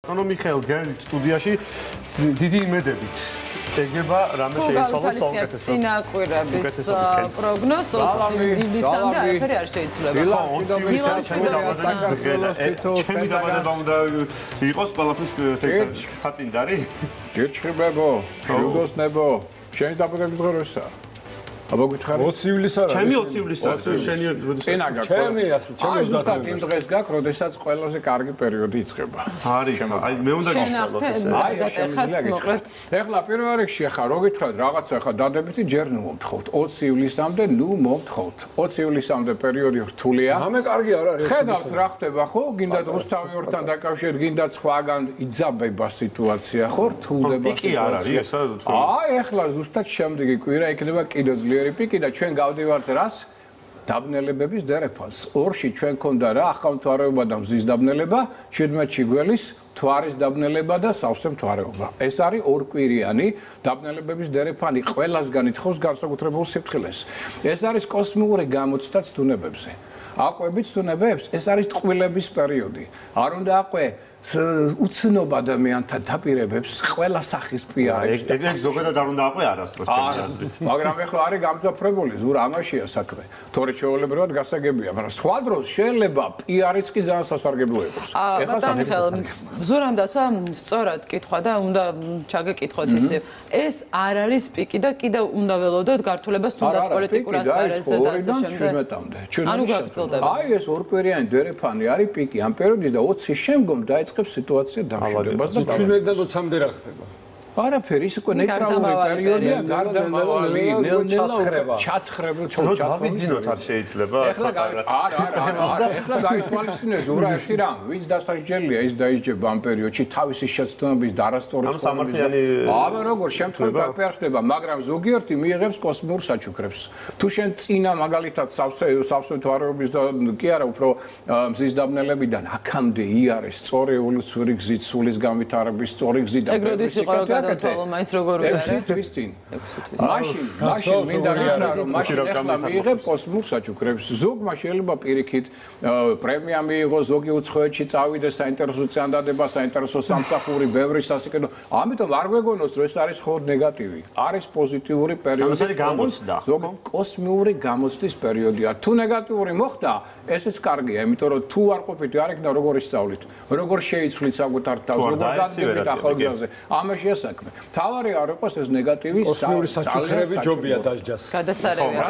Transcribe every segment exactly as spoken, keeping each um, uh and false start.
ბატონო მიხეილ გენით სტუდიაში დიდი იმედებით ეგება რამე შეიცვალოს საუკეთესო. წინა კვირების პროგნოზს ივლისამდე არაფერი არ შეიცვლება. ჩემი დაბადება უნდა იყოს ყველაფრის საწინდარი. გეჩხებებო, შეგოსნებო, შენს დაბადების ღეროსა. აბა გითხარი ოცი ივლისა რა? ჩემი ოცი ივლისა. შენი წინა გაქვს. ჩემი ასე, ჩემი ოცდაათი. იმ დღეს გაქვს, როდესაც ყველაზე კარგი პერიოდი იწყება. არის. აი მე უნდა გიშალოთ ესე. აი შემიძლია გითხრათ. ეხლა პირველ რიგში ახლა რო გითხრათ რაღაცა ახლა დადებითი ჯერ ნუ მომთხოვთ. ოცი ივლისამდე ნუ მომთხოვთ. ოცი ივლისამდე პერიოდი რთულია. ამე კარგი არ არის. ხედავთ რა ხდება ხო? გინდათ რუსთავიორთან დაკავშირებით, გინდათ სხვაგან იძაბება სიტუაცია ხო? რთულდება. პიკი არ არის ესა თუ. აი ეხლა ზუსტად შემდეგი კვირა იქნება კიდევ ძლიერი პიკი და ჩვენ გავდივართ რას? დაბნელებების დერეფანს. ორში ჩვენ ქონდა რა ახალმთვარეობა და მზის დაბნელება, შვიდმეტში გველის მთვარის დაბნელება და სავსე მთვარეობა. ეს არის ორკვირიანი დაბნელებების დერეფანი ყველასგან ითხოვს განსაკუთრებულ სიფრთხილეს. ეს არის კოსმიური გამოცდა ცდუნებებზე. აყვებით ცდუნებებს, ეს არის ტყვილების პერიოდი. არ უნდა აყვე უცნობ ადამიანთა დაპირებებს ყველა სახის პიარებს. ეგ ზოგადად არ უნდა აყვე არასდროს ჩემი აზრით. მაგრამ ეხლა არის გამძაფრებული, ზურ ამაშია საქმე. თორე შეულებრივად გასაგებია, მაგრამ სხვა დროს შეიძლება პიარიც კი ძალიან სასარგებლო იყოს. ეხლა სამიხეილ ზურამდასვა სწორად კითხვა და უნდა ჩაგეკითხოთ ისე. ეს არ არის პიკი და კიდევ უნდა ველოდოთ გართულებას თუნდაც პოლიტიკურ ასპარეზზე და ასე შემდეგ. ანუ გაგრძელდება. აი ეს ორკვირიანი დერეფანი არის პიკი ამ პერიოდის და ოცის შემდგომ დაიწყებს სიტუაცია დამშვიდობას და შვიდმეტი და ოცამდე რა ხდება? არაფერი, ის უკვე ნეიტრალური პერიოდია, გარდამავალი, ნელ-ნელა ჩაცხრება. ჩაცხრება, ჩაცხრებინოთ არ შეიძლება. ეხლა არა, არა, არა, ეხლა გაითვალისწინეთ, ურა ერთი რამ, ვინც დასაჯელია, ის დაიჯება ამ პერიოდში თავისი შეცდომების დარასტორის ამ სამართლიანი აბა როგორ შემთხვევით არ ხდება, მაგრამ ზოგიერთი მიიღებს კოსმიურ საჩუქრებს. თუ შენ წინა მაგალითად სავსე სავსე თვარეობის და კი არა, უფრო მზის დაბნელებიდან აქამდე იარეს სწორი ევოლუციური გზით, სულის განვითარების სწორი გზით და თვალო მაინც როგორ ვიყარე? ექვსი თვის წინ. მაშინ, მაშინ მინდა გითხრა რომ მაშინ ახლა მიიღებ კოსმურ საჩუქრებს. ზოგმა შეიძლება პირიქით პრემია მიიღოს, ზოგი უცხოეთში წავიდეს საინტერესო წანდადება, საინტერესო სამსახური, ბევრი სასიკეთო. ამიტომ არ გვეგონოს რომ ეს არის მხოლოდ ნეგატივი. არის პოზიტიური პერიოდი. ეს არის გამოცდა. ზოგი კოსმიური გამოცდის პერიოდია. თუ ნეგატიური მოხდა, ესეც კარგია, იმიტომ რომ თუ არ ყოფით, არ იქნა როგორ ისწავლით, როგორ შეიცვლით საკუთარ თავს, როგორ გაგდებით ახალგაზრდაზე. ამაშია საქმე. თავარი არ იყოს ეს ნეგატივი კოსმიური საჩუქრები ჯობია დასჯას. გადასარევია.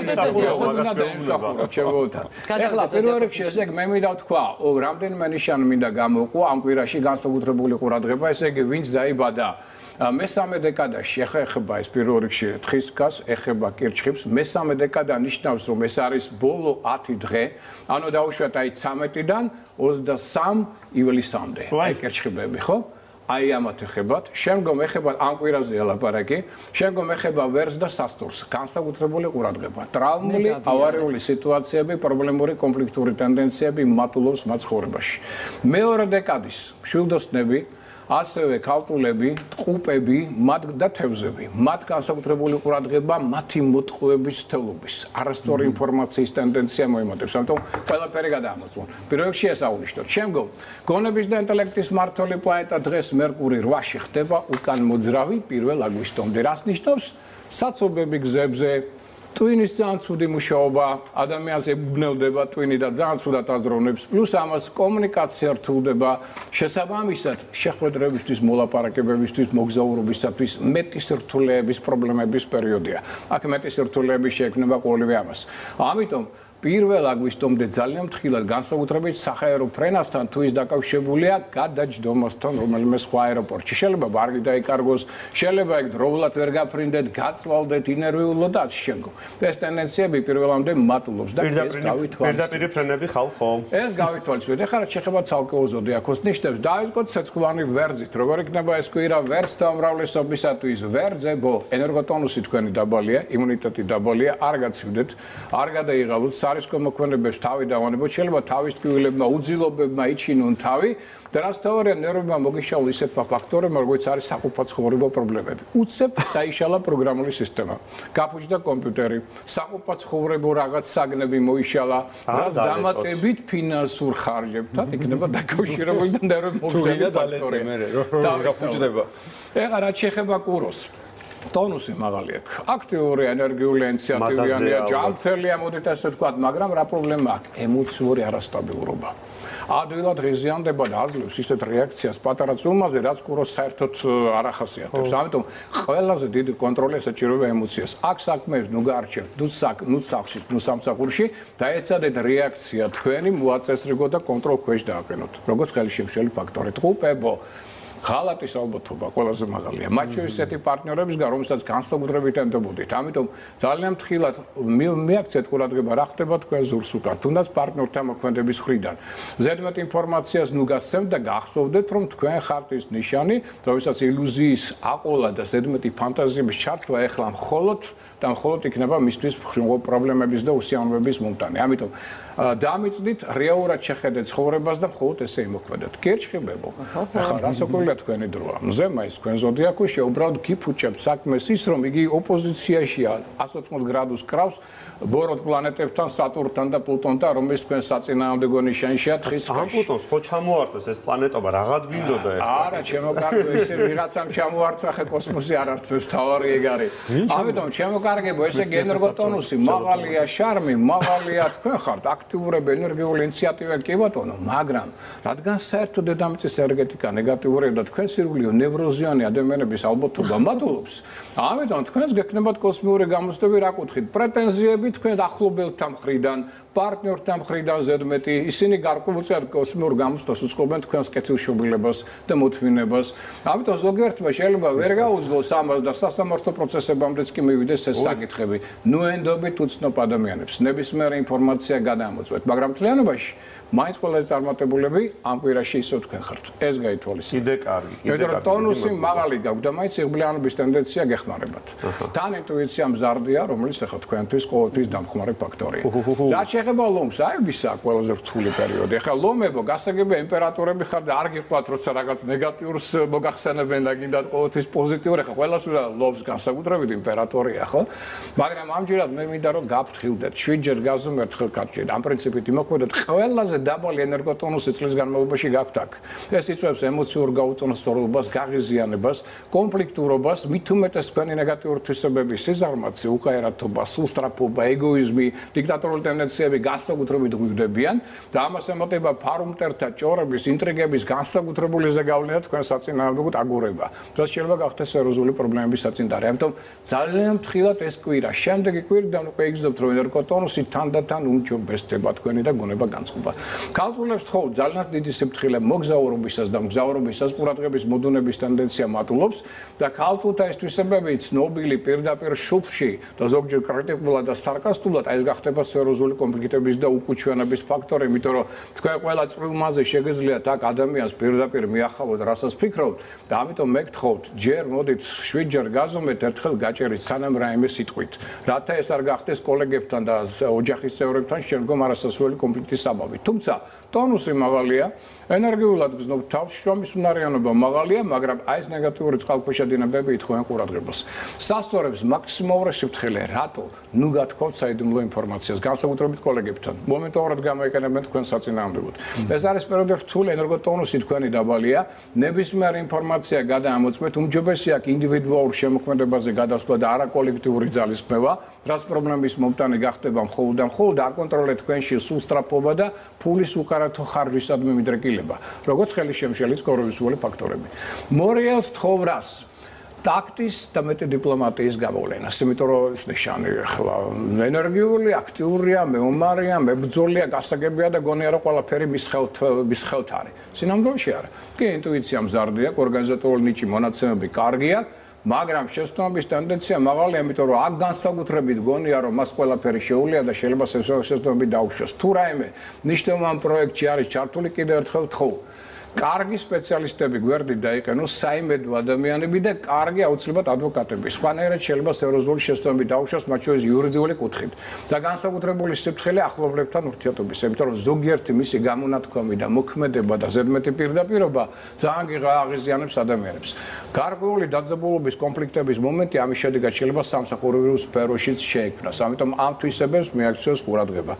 ეხლა პირველ რიგში ესე იგი მე მინდა ვთქვა, რამდენიმე ნიშანი მინდა გამოვყვა ამ კვირაში განსაკუთრებული ყურადღება, ესე იგი ვინც დაიბადა მესამე დეკადაში, ახლა ეხება ეს პირველ რიგში თხისკას, ეხება კირჩხიბს, მესამე დეკადა ნიშნავს რომ ეს არის ბოლო ათი დღე, ანუ დაუშვათ აი ცამეტიდან ოცდასამ ივლისამდე. აი კირჩხიბები, ხო? აი ამათ ეხებათ, შემდგომ ეხებათ ამ კვირაზე ელაპარაკი, შემდგომ ეხება ვერს და სასტურს, განსაკუთრებული ყურადღება. ტრავმული, ავარიული სიტუაციები, პრობლემური კონფლიქტური ტენდენციები მატულობს მათ ცხოვრებაში. მეორე დეკადის მშვილდოსნები, ასევე ქალწულები, ტყუპები, მათ და თევზები, მათ განსაკუთრებული ყურადღება მათი მოტყუების თელობის, არასწორი ინფორმაციის ტენდენცია მოემატებს, ამიტომ ყველაფერი გადაამოწმოთ. პირველ რიგში ეს აღვნიშნოთ. შემდგომ, გონების და ინტელექტის მმართველი პლანეტა დღეს მერკური რვაში ხდება უკან მოძრავი პირველ აგვისტომდე. რას ნიშნავს? საცობები გზებზე, ტვინის ძალიან ცუდი მუშაობა, ადამიანს ებნელდება ტვინი და ძალიან ცუდად აზროვნებს, პლუს ამას კომუნიკაცია რთულდება, შესაბამისად შეხვედრებისთვის, მოლაპარაკებებისთვის, მოგზაურობისათვის მეტი სირთულეების პრობლემების პერიოდია. აქ მეტი სირთულეები შეექმნება ყოველივე ამას. ამიტომ პირველ აგვისტომდე ძალიან ფრთხილად განსაკუთრებით საჰაერო ფრენასთან თუ ის დაკავშირებულია გადაჯდომასთან რომელიმე სხვა აეროპორტში. შეიძლება ბარგი დაიკარგოს, შეიძლება ეგ დროულად ვერ გაფრინდეთ, გაწვალდეთ ინერვიულო და ასე შემდგომ. ეს ტენდენციები პირველამდე მატულობს და ეს გავითვალისწინეთ. პირდაპირ ფრენები ხალხო. ეს გავითვალისწინეთ. ეხლა რაც შეხება ცალკეულ ზოდიაქოს ნიშნებს, დაიწყოთ ცეცხლოვანი ვერძით. როგორ იქნება ეს კვირა ვერცთა უმრავლესობისათვის? ვერძებო, ენერგოტონუსი თქვენი დაბალია, იმუნიტეტი დაბალია, არ გაცივდეთ, არ გადაიღალოთ არის მოქმედებებს თავი დავანებოთ, შეიძლება თავის ტკივილებმა, უძილობებმა იჩინონ თავი და რაც თავარია ნერვებმა მოგიშალო ისეთ ფაქტორებმა, როგორც არის საყოფაცხოვრებო პრობლემები. უცებ დაიშალა პროგრამული სისტემა. გაფუჭდა კომპიუტერი, საყოფაცხოვრებო რაღაც საგნები მოიშალა, რაც დამატებით ფინანსურ ხარჯებთან იქნება დაკავშირებული და ნერვები მოგიშალა ფაქტორი. გაფუჭდება. ეხლა რაც შეეხება კუროს ტონუსი მაღალი აქვს. აქტიური ენერგიული ინიციატივიანია, ჯანმრთელია, მოდით ასე ვთქვათ, მაგრამ რა პრობლემა აქვს? ემოციური არასტაბილურობა. ადვილად ღიზიანდება და აძლევს ისეთ რეაქციას პატარა წულმაზე, რაც კუროს საერთოდ არ ახასიათებს. ამიტომ ყველაზე დიდი კონტროლი ესაჭიროება ემოციას. აქ საქმეებს ნუ გაარჩევთ, ნუ საკ, ნუ სახლში, ნუ სამსახურში და ეცადეთ რეაქცია თქვენი მოაწესრიგოთ და კონტროლ ქვეშ დააყენოთ. როგორც ხელშემშელი ფაქტორი. ტყუპებო ღალატის ალბათობა ყველაზე მაღალია. მათ შორის ესეთი პარტნიორებისგან, რომელსაც განსაკუთრებით ენდობოდით. ამიტომ ძალიან ფრთხილად მიაქცეთ ყურადღება რა ხდება თქვენ ზურს უკან. თუნდაც პარტნიორთან მოქმედების მხრიდან. ზედმეტ ინფორმაციას ნუ გასცემთ და გახსოვდეთ, რომ თქვენ ხართ ის ნიშანი, რომელსაც ილუზიის აყოლა და ზედმეტი ფანტაზიების ჩართვა ეხლა მხოლოდ და მხოლოდ იქნება მისთვის პრობლემების და უსიამოვნების მომტანი. ამიტომ დამიწდით, რეალურად შეხედეთ ცხოვრებას და მხოლოდ ესე იმოქმედეთ. კერჩხიბებო. ახლა რასაკვირველია თქვენი დროა. მზემა ის თქვენ ზოდიაქოში უბრალოდ გიფუჭებთ საქმეს ის, რომ იგი ოპოზიციაშია εκατს ოცდაოთხ გრადუს კრავს ბოროტ პლანეტებთან, სატურნთან და პლუტონთან, რომელიც თქვენ საწინააღმდეგო ნიშანშია თხის ამ პლუტონს ხო ჩამოართვეს ეს პლანეტობა, რაღაც გვინდოდა ეხლა. არა, შემოკარგო ესე ვიღაცამ ჩამოართვა, ხე კოსმოსი არ ართვებს თავარი ეგ არის. ამიტომ შემოკარგებო, ესე ენერგოტონუსი, მაღალია შარმი, მაღალია თქვენ ხართ აქტიურები, ენერგიული ინიციატივები კი ბატონო, მაგრამ რადგან საერთოდ დედამიწის ენერგეტიკა ნეგატიურია და თქვენ სირგულე ნევროზიანი ადამიანების ალბათობა მატულობს, ამიტომ თქვენს გექნებათ კოსმიური გამოცდები რა კუთხით, პრეტენზიები თქვენ ახლობელთა მხრიდან, პარტნიორთა მხრიდან ზედმეტი, ისინი გარკვეულწილად კოსმიურ გამოცდას უწყობენ თქვენს კეთილშობილებას და მოთმინებას. ამიტომ ზოგიერთმა შეიძლება ვერ გაუძლოს ამას და სასამართლო პროცესებამდეც კი მივიდეს ეს საკითხები. ნუ ენდობით უცნობ ადამიანებს, ნებისმიერი ინფორმაცია გადამოწვეთ, მაგრამ მთლიანობაში მაინც ყველაზე წარმატებულები ამ კვირაში ისევ თქვენ ხართ. ეს გაითვალისწინეთ. კიდე კარგი, კიდე კარგი. მეტყვი ტონუსი მაღალი გაქვს და მაინც იღბლიანობის ტენდენცია გეხმარებათ. თან ინტუიცია მზარდია, რომელიც ახლა თქვენთვის ყოველთვის დამხმარე ფაქტორია. რაც შეეხება ლომს, აი ვისა ყველაზე რთული პერიოდი. ახლა ლომებო, გასაგებია იმპერატორები ხარ და არ გიყვათ, როცა რაღაც ნეგატიურს მოგახსენებენ და გინდათ ყოველთვის პოზიტიური. ახლა ყველას უნდა ლომს განსაკუთრებით იმპერატორია, ხო? მაგრამ ამჯერად მე მინდა რომ გაფრთხილდეთ, შვიდჯერ გაზომერთ ხელკარჯით. ამ პრინციპით იმოქმედოთ ყველაზე დაბალი ენერგოტონუსი წლის განმავლობაში გაქვთ აქ. ეს იწვევს ემოციურ გაუწონასწორობას, გაღიზიანებას, კონფლიქტურობას, მით უმეტეს თქვენი ნეგატიური თვისებების სიზარმაცე, უკაერათობა, სუსტრაფობა, ეგოიზმი, დიქტატორული ტენდენციები განსაკუთრებით ღვივდებიან და ამას ემატება ფარუმტერთა ჭორების, ინტრიგების განსაკუთრებული ზეგავლენა თქვენ საწინააღმდეგოდ აგურება. რაც შეიძლება გახდეს სერიოზული პრობლემების საწინდარი. ამიტომ ძალიან ფრთხილად ეს კვირა, შემდეგი კვირიდან უკვე იგრძნობთ, რომ ენერგოტონუსი თანდათან უმჯობესდება თქვენი და გონება განწყობა. ქალწულებს თხოვ ძალიან დიდი სიფრთხილე მოგზაურობისას და მგზავრობისას ყურადღების მოდუნების ტენდენცია მატულობს და ქალწულთა ეს თვისებები ცნობილი პირდაპირ შუბში და ზოგჯერ კრიტიკულად და სარკასტულად ეს გახდება სერიოზული კონფლიქტების და უკუჩვენების ფაქტორი, იმიტომ რომ თქვენ ყველა წვრილმაზე შეგეძლიათ აქ ადამიანს პირდაპირ მიახალოთ, რასაც ფიქრობთ და ამიტომ მე გთხოვთ, ჯერ მოდით შვიდჯერ გაზომეთ, ერთხელ გაჭერით, სანამ რაიმე სიტყვით, რათა ეს არ გახდეს კოლეგებთან და ოჯახის წევრებთან შემდგომ არასასურველი კონფლიქტის საბაბი. თუმცა ტონუსი მაღალია, ენერგიულად გზნობთ თავს, შრომის უნარიანობა მაღალია, მაგრამ აი ეს ნეგატიური წყალქვეშა დინებები ითხოვენ ყურადღებას. სასწორებს მაქსიმალური სიფრთხილე, რატო? ნუ გათხოვთ საიდუმლო ინფორმაციას, განსაკუთრებით კოლეგებთან. მომენტურად გამოიყენებენ თქვენ საწინააღმდეგოდ. ეს არის პერიოდი რთული, ენერგოტონუსი თქვენი დაბალია, ნებისმიერი ინფორმაცია გადაამოწმეთ, უმჯობესია ინდივიდუალურ შემოქმედებაზე გადასვლა და არა კოლექტიური ძალისხმევა, რაც პრობლემის მომტანი გახდება მხოლოდ და მხოლოდ აკონტროლეთ თქვენში სუსტრაფობა და ფულის უკარათო ხარჯვისადმი მიდრეკილება, როგორც ხელისშემშელის კორუფციული ფაქტორები. მორიელს თხოვრას ტაქტის და მეტი დიპლომატიის გამოვლენას, იმიტომ რომ ეს ნიშანი ახლა ენერგიული, აქტიურია, მეომარია, მებრძოლია, გასაგებია და გონია რომ ყველაფერი მის ხელთ მის ხელთ არის. სინამდვილეში არა. კი ინტუიცია მზარდია, ორგანიზატორული ნიჭი მონაცემები კარგია, მაგრამ შეცდომების ტენდენცია მაღალია, იმიტომ რომ აქ განსაკუთრებით გონია რომ მას ყველაფერი შეუძლია და შეიძლება შეცდომები დაუშვას. თუ რაიმე მნიშვნელოვან პროექტში არის ჩართული, კიდევ ერთხელ თხოვ. კარგი სპეციალისტები გვერდით დაიყენოს, საიმედო ადამიანები და კარგი აუცილებლად ადვოკატები. სხვანაირად შეიძლება სერიოზული შეცდომები დაუშვას, მათ შორის იურიდიული კუთხით და განსაკუთრებული სიფრთხილე ახლობლებთან ურთიერთობის, იმიტომ რომ ზოგიერთი მისი გამონათქვამი და მოქმედება და ზედმეტი პირდაპირობა ძალიან აღიზიანებს ადამიანებს. გარკვეული დაძაბულობის კონფლიქტების მომენტი ამის შედეგად შეიძლება სამსახურებრივ სფეროშიც შეიქმნას. ამიტომ ამ თვისებებს მიაქციოს ყურადღება.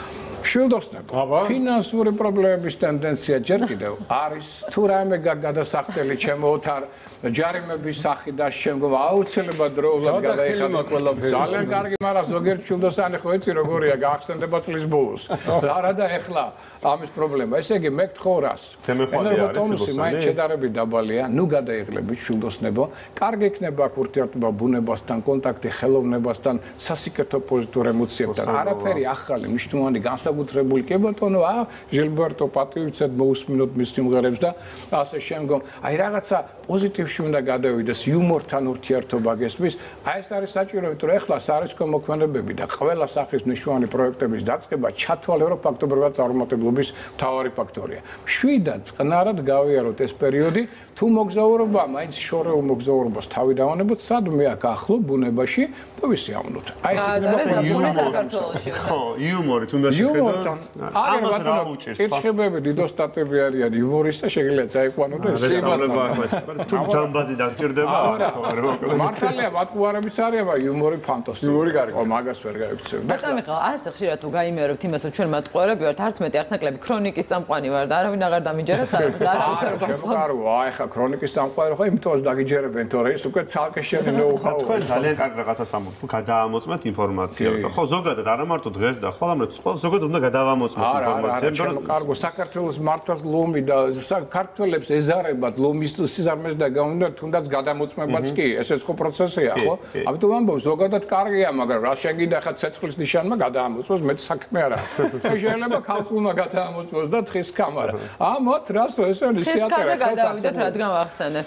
შვილდოსნება, ფინანსური პრობლემების ტენდენცია ჯერ კიდევ არის. თუ რაიმე გადასახდელი ჩემოთ არ ჯარიმების სახით და შემდგომ აუცილებლად დროულად გადაიხადა ყველაფერი. ძალიან კარგი, მაგრამ ზოგიერთ შვილდოსანი ხო იცი როგორია, გაახსენდება წლის ბოლოს. არა და ეხლა ამის პრობლემა. ესე იგი, მე გთხოვ რას? ენერგოტონუსი მაინც შედარებით დაბალია, ნუ გადაიღლებით შვილდოსნებო. კარგი იქნება აქ ურთიერთობა ბუნებასთან, კონტაქტი ხელოვნებასთან, სასიკეთო პოზიტიურ ემოციებთან. არაფერი ახალი, მნიშვნელოვანი განსაკუთრებული კი ბატონო, აა ჟილბერტო პატივიცეთ მოусმინოთ მის სიმღერებს და ასე შემდგომ. აი რაღაცა პოზიტივში უნდა გადავიდეს, იუმორთან ურთიერთობა გესმის. აი ეს არის საჭირო, იმიტომ რომ ეხლა სარისკო მოქმედებები და ყველა სახის მნიშვნელოვანი პროექტების დაწყება ჩათვალე, რომ ფაქტობრივად წარუმატებლობის მთავარი ფაქტორია. შვიდად წყნარად გავიაროთ ეს პერიოდი, თუ მოგზაურობა, მაინც შორეულ მოგზაურობას თავი დავანებოთ, სადმე აქ ახლო ბუნებაში და ვისიამოვნოთ. აი ეს იქნება საქართველოში. ხო, იუმორით უნდა შეხედოთ. ამას რა უჭერს? ერთხებები დიდოსტატები არიან იუმორის და შეგიძლიათ წაიყვანოთ ეს სიბადება. თუ ჯამბაზი დაგჭირდება, მართალია ბატყუარებიც არის, მაგრამ იუმორი ფანტასტიკური. იუმორი კარგი. ხო, მაგას ვერ გაიქცევ. ბატონო მიხა, ასე ხშირად თუ გაიმეორებთ იმას, რომ ჩვენ მატყუარები ვართ, არც მეტი არც ნაკლები ქრონიკის წამყვანი ვარ და არავინ აღარ დამიჯერებს, არავის არავის არ გაწყობს. აი ხა ქრონიკის წამყვანი ხო, იმიტომაც დაგიჯერებენ, თორე ის უკვე ცალკე შენი ნოუ-ჰაუ. თქვენ ძალიან კარგი რაღაცას გადაამოწმეთ ინფორმაცია. ხო, ზოგადად არა მარტო დღეს და ხოლმე ყველა ზოგადად უნდა გადავამოწმოთ ინფორმაცია. არა, კარგო, საქართველოს მართავს ლომი და საქართველებს ეზარებათ ლომის სიზარმეს და გაუნდა თუნდაც გადამოწმებაც კი, ესეც ხო პროცესია, ხო? ამიტომ ამბობ, ზოგადად კარგია, მაგრამ რა შეგინდა ხა ცეცხლის ნიშანმა გადაამოწმოს, მე საქმე არა. შეიძლება ქალწულმა გადაამოწმოს და თხის კამარა. ამოთ რასო ესე ისიატერა. გადავიდეთ, რადგან ვახსენეთ.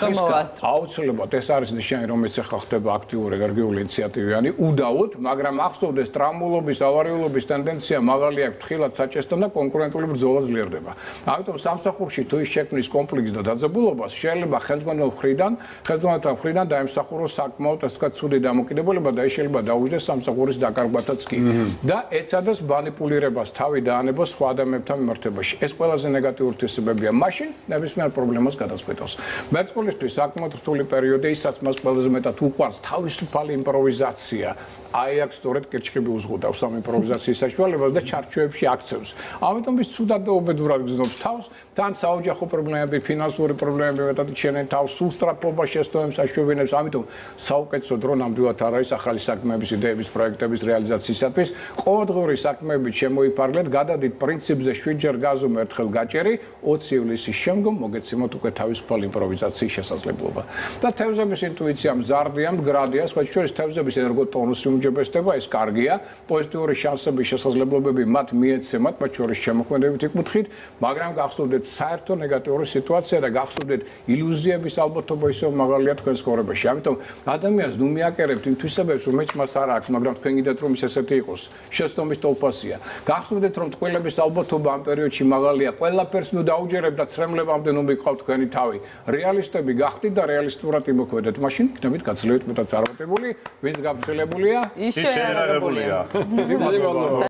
აუცილებლად ეს არის ნიშანი, რომელიც ახლა ხდება აქტიური ენერგიული ინიციატივიანი, უდავოდ, მაგრამ ახსოვდეს ტრამბულობის, ავარიულობის ტენდენცია მაღალი აქვს, თხილად საჭესთან და კონკურენტული ბრძოლა ძლიერდება. ამიტომ სამსახურში თუ ის შექმნის კონფლიქტს და დაძაბულობას, შეიძლება ხელმძღვანელ მხრიდან, ხელმძღვანელთა მხრიდან დაემსახუროს საკმაოდ ასე ვთქვათ, ცუდი დამოკიდებულება და ის შეიძლება დაუჯდეს სამსახურის დაკარგვათაც კი. და ეცადოს მანიპულირებას თავი დაანებოს სხვა ადამიანებთან მიმართებაში. ეს ყველაზე ნეგატიური თვისებებია. მაშინ ნებისმიერ პრობლემას გადაწყვეტავს. მერწყულისთვის საკმაოდ რთული პერიოდი, ისაც მას ყველაზე მეტად უყვარს თავისუფალი იმპროვიზაცია. აი აქ სწორედ კერჩხები უზღუდავს ამ იმპროვიზაციის საშუალებას და ჩარჩოებში აქცევს. ამიტომ ის ცუდად და უბედურად გზნობს თავს, თან საოჯახო პრობლემები, ფინანსური პრობლემები მეტად იჩენენ თავს, სულსწრაფობა შესტოებს აშუქებინებს, ამიტომ საუკეთესო დრო ნამდვილად არ არის ახალი საქმეების, იდეების, პროექტების რეალიზაციისათვის. ყოველდღიური საქმეებით შემოიფარგლეთ, გადადით პრინციპზე შვიდჯერ გაზომ ერთხელ გაჭერი, ოცი ივლისის შემდგომ მოგეცემოთ უკვე თავისუფალი იმპროვიზაციის შესაძლებლობა. და თევზების ინტუიცია მზარდია, მდგრადია, სხვა შორის თევზების ენერგოტონუსი უმჯობესდება, ეს კარგია, პოზიტიური შანსების შესაძლებლობები მათ მიეცემათ, მათ შორის შემოქმედებითი კუთხით, მაგრამ გახსოვდეთ საერთო ნეგატიური სიტუაცია და გახსოვდეთ ილუზიების ალბათობა ისევ მაღალია თქვენ ცხოვრებაში. ამიტომ ადამიანს ნუ მიაკერებთ იმ თვისებებს, რომელიც მას არ აქვს, მაგრამ თქვენ გიდათ რომ ის ესეთი იყოს. შეცდომის თოლფასია. გახსოვდეთ რომ თკველების ალბათობა ამ პერიოდში მაღალია. ყველაფერს ნუ დაუჯერებთ და ცრემლებამდე ნუ მიყავთ თქვენი თავი. რეალისტები გახდით და რეალისტურად იმოქმედეთ. მაშინ იქნებით გაცილებით მეტად წარმატებული, ვინც გაფრთხილებულია ის შეერაგებულია. დიდი მადლობა.